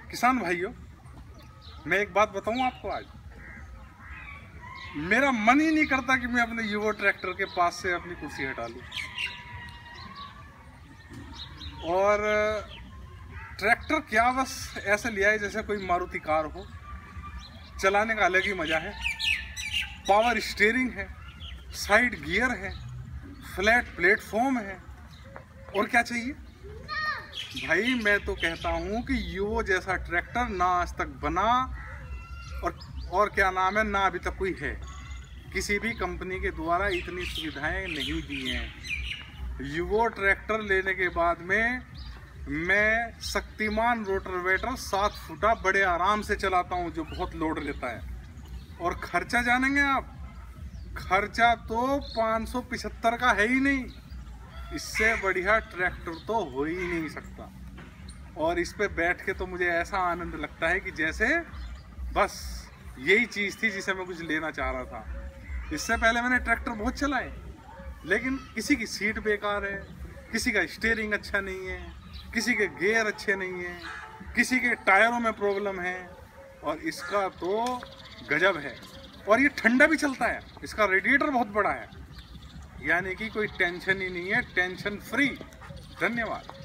किसान भाइयों, मैं एक बात बताऊं आपको। आज मेरा मन ही नहीं करता कि मैं अपने युवा ट्रैक्टर के पास से अपनी कुर्सी हटा लूं। और ट्रैक्टर क्या बस ऐसे लिया है जैसे कोई मारुति कार हो। चलाने का अलग ही मजा है। पावर स्टीयरिंग है, साइड गियर है, फ्लैट प्लेटफॉर्म है, और क्या चाहिए भाई। मैं तो कहता हूं कि युवो जैसा ट्रैक्टर ना आज तक बना, और क्या नाम है, ना अभी तक कोई है। किसी भी कंपनी के द्वारा इतनी सुविधाएं नहीं दी हैं। युवो ट्रैक्टर लेने के बाद में मैं शक्तिमान रोटावेटर 7 फुटा बड़े आराम से चलाता हूं, जो बहुत लोड लेता है। और खर्चा जानेंगे आप, खर्चा तो 575 का है ही नहीं। इससे बढ़िया ट्रैक्टर तो हो ही नहीं सकता। और इस पे बैठ के तो मुझे ऐसा आनंद लगता है कि जैसे बस यही चीज़ थी जिसे मैं कुछ लेना चाह रहा था। इससे पहले मैंने ट्रैक्टर बहुत चलाए, लेकिन किसी की सीट बेकार है, किसी का स्टीयरिंग अच्छा नहीं है, किसी के गियर अच्छे नहीं हैं, किसी के टायरों में प्रॉब्लम है, और इसका तो गजब है। और ये ठंडा भी चलता है, इसका रेडिएटर बहुत बड़ा है, यानी कि कोई टेंशन ही नहीं है, टेंशन फ्री। धन्यवाद।